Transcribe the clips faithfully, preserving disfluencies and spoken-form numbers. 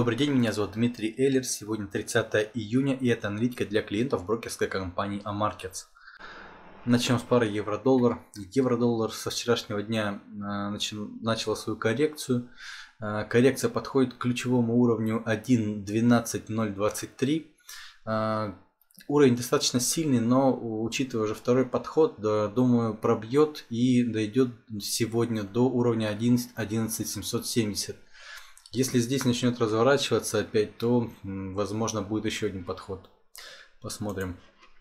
Добрый день, меня зовут Дмитрий Эллер. Сегодня тридцатое июня, и это аналитика для клиентов брокерской компании Амаркетс. Начнем с пары евро-доллар. Евро-доллар со вчерашнего дня начала свою коррекцию. Коррекция подходит к ключевому уровню один двенадцать ноль двадцать три. Уровень достаточно сильный, но учитывая уже второй подход, да, думаю, пробьет и дойдет сегодня до уровня одиннадцать семьсот семьдесят. Если здесь начнет разворачиваться опять, то возможно будет еще один подход. Посмотрим.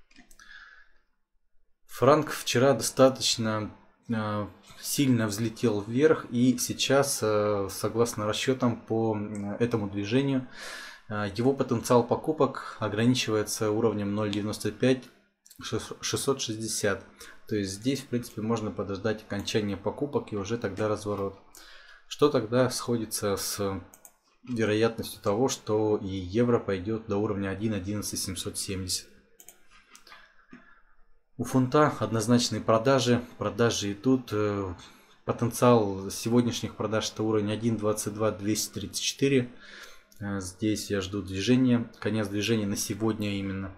Франк вчера достаточно э, сильно взлетел вверх, и сейчас, э, согласно расчетам по этому движению, э, его потенциал покупок ограничивается уровнем ноль девяносто пять шестьсот шестьдесят. То есть здесь, в принципе, можно подождать окончания покупок и уже тогда разворот. Что тогда сходится с вероятностью того, что и евро пойдет до уровня один одиннадцать семьсот семьдесят. У фунта однозначные продажи. Продажи идут. Потенциал сегодняшних продаж это уровень один двадцать два двести тридцать четыре. Здесь я жду движения. Конец движения на сегодня именно.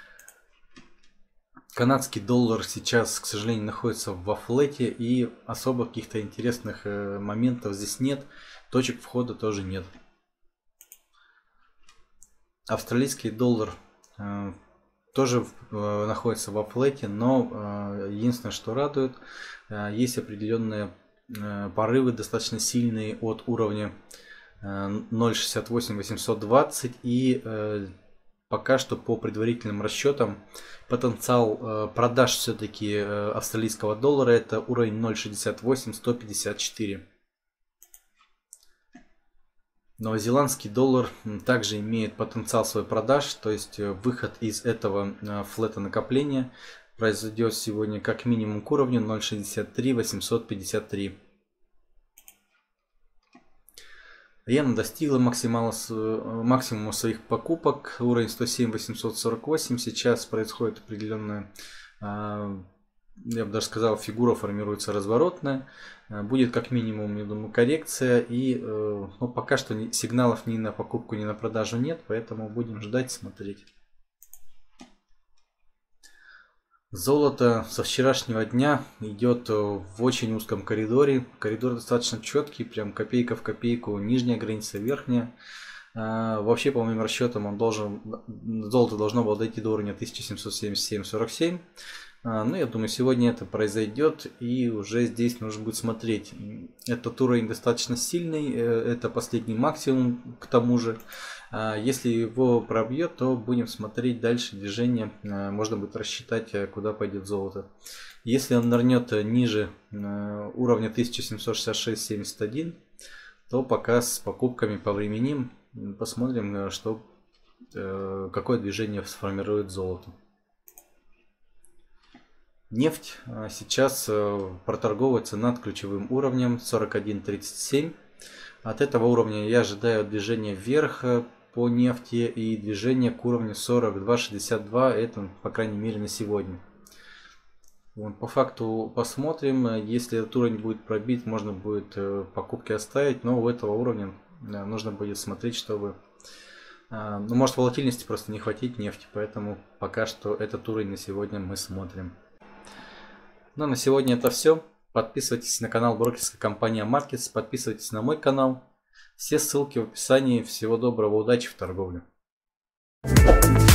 Канадский доллар сейчас, к сожалению, находится во флете, и особо каких-то интересных моментов здесь нет. Точек входа тоже нет. Австралийский доллар э, тоже э, находится во флете, но э, единственное, что радует, э, есть определенные э, порывы достаточно сильные от уровня э, ноль шестьдесят восемь восемьсот двадцать, и э, пока что по предварительным расчетам потенциал э, продаж все-таки э, австралийского доллара это уровень ноль шестьдесят восемь сто пятьдесят четыре. Новозеландский доллар также имеет потенциал свой продаж, то есть выход из этого э, флета накопления произойдет сегодня как минимум к уровню ноль шестьдесят три восемьсот пятьдесят три. Иена достигла максимума, максимума своих покупок, уровень сто семь восемьсот сорок восемь. Сейчас происходит определенная, я бы даже сказал, фигура формируется разворотная. Будет как минимум, я думаю, коррекция. И ну, пока что сигналов ни на покупку, ни на продажу нет, поэтому будем ждать, смотреть. Золото со вчерашнего дня идет в очень узком коридоре. Коридор достаточно четкий, прям копейка в копейку, нижняя граница, верхняя. А, вообще, по моим расчетам, он должен, золото должно было дойти до уровня тысяча семьсот семьдесят семь сорок семь. А, ну, я думаю, сегодня это произойдет, и уже здесь нужно будет смотреть. Этот уровень достаточно сильный, это последний максимум к тому же. Если его пробьет, то будем смотреть дальше движение. Можно будет рассчитать, куда пойдет золото. Если он нырнет ниже уровня тысяча семьсот шестьдесят шесть семьдесят один, то пока с покупками повременим. Посмотрим, что, какое движение сформирует золото. Нефть сейчас проторговывается над ключевым уровнем сорок один тридцать семь. От этого уровня я ожидаю движения вверх по нефти и движение к уровню сорок два шестьдесят два, это по крайней мере на сегодня. Вот, по факту посмотрим, если этот уровень будет пробит, можно будет покупки оставить, но у этого уровня нужно будет смотреть, чтобы, ну, может, волатильности просто не хватит нефти, поэтому пока что этот уровень на сегодня мы смотрим. Ну, на сегодня это все. Подписывайтесь на канал брокерской компании Амаркетс, подписывайтесь на мой канал. Все ссылки в описании. Всего доброго, удачи в торговле.